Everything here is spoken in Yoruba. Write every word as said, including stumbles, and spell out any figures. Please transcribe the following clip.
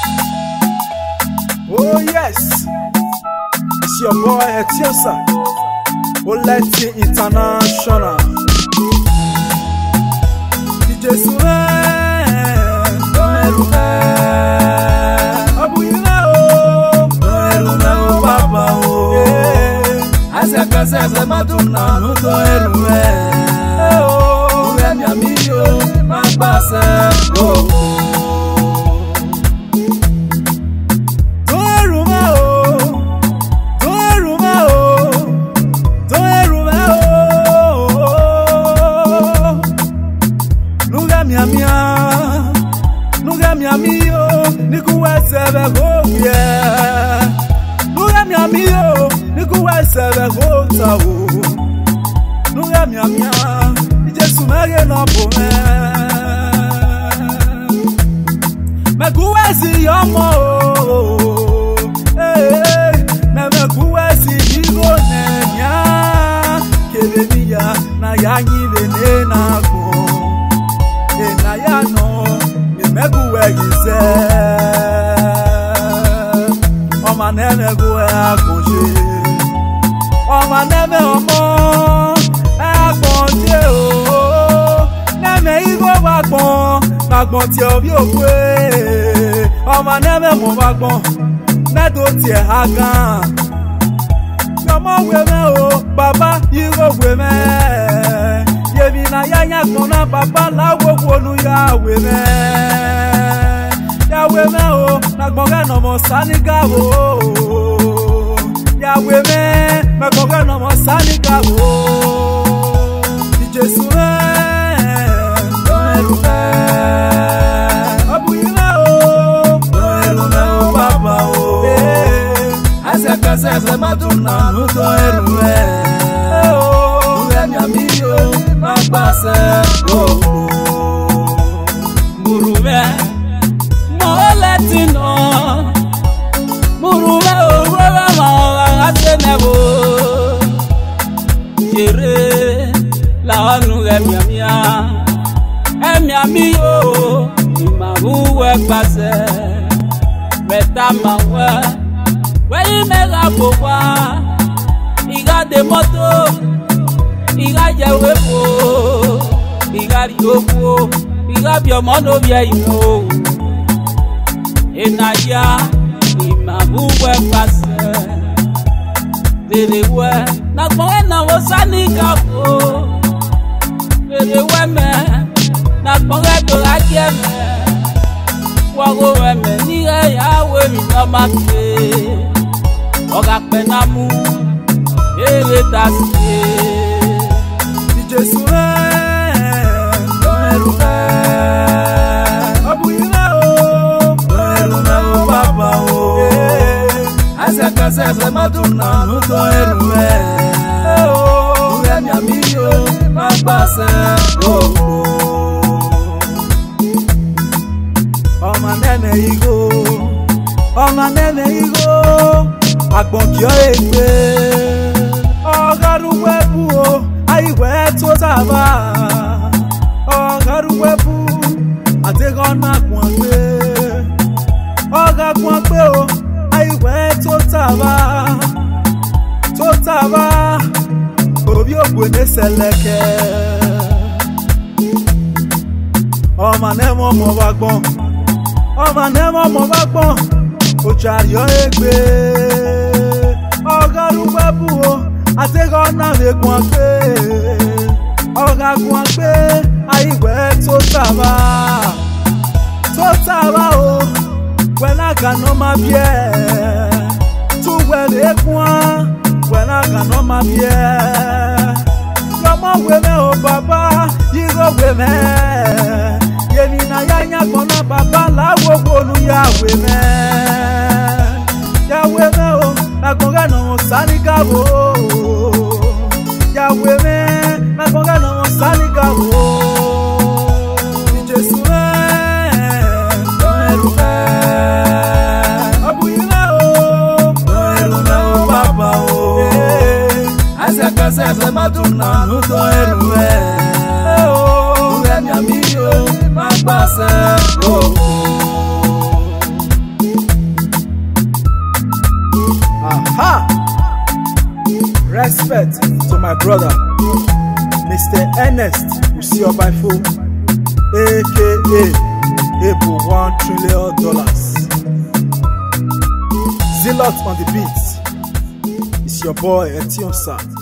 Oh yes, it's your boy Etiosa, Oleti International. D J Sule, Erume, Abuyina o, Erume o Papa o. Ase kase ase matuna nuto Erume, o mi amigo mapase o. Nuga mi amigo, nikuwe sebe go yeah. Nuga mi amigo, nikuwe sebe go tawo. Nuga mi amigo, Jesu mege no pome. Me kuwe si yomo, eh, me me kuwe si digo nenya. Kelenia na yanyi vene na ko. Na ya no, me meguwe gise. Oma neme guwe akonje. Oma neme omo akonje o. Neme igo bagbon, bagbon ti obi okwe. Oma neme mo bagbon, medo ti e hagan. Yomo weme o, baba igo weme. Yebi na yanya kona papa la wonu yawe me yawe me o na gbonga no mo saniga o yawe me na gbonga no mo saniga o D J Sule Erume Abuyina o Erume o Papa o ase kase ase matuna nuto Erume o mi amigo mapase o Murume moletino Murume o roba ma atenebo Jere la onu emi amia emi amigo imahuwe pase beta mawe we mega bowa iga de moto Iga jewe po, iga riopo, iga biomono bia ino. Enaya, imabuwe pase. Derewe, nakmoe na wosani kapo. Derewe me, nakmoe do akieme. Wago weme, niye yawe minomake. Oga penamu, ele tasye. Jesu Erume Abuyina o Erume o Papa o ase kase ase matuna nuto Erume o mi amigo mapase o Oma nene igo Oma nene igo agbon ki o egbe Ogaruwe bu o Aiwe to taba Ogaruwebu Ategona kwanpe Oga kwanpe o Aiwe to taba To taba Obi obwene seleke Oma nemo mo bagbon Oma nemo mo bagbon Ochario egbe Ogaruwebu o Ategona me kwanpe Oga kwanpe aiwe to taba To taba o Wena kano mabie Tu wele kwa Wena kano mabie Yomo weme o baba Yigo weme Yemi na yanya kona baba La wogonu ya weme Ya weme o Nakonga no sanika o Yawe me, na konga no sanika o D J Sule Erume Abuyina o Erume o Papa o ase kase ase matuna nuto Erume o mi amigo mapase o Respect to my brother, Mister Ernest Usiobifo, aka Able one trillion dollars. Zealot on the beats. It's your boy Etionsa.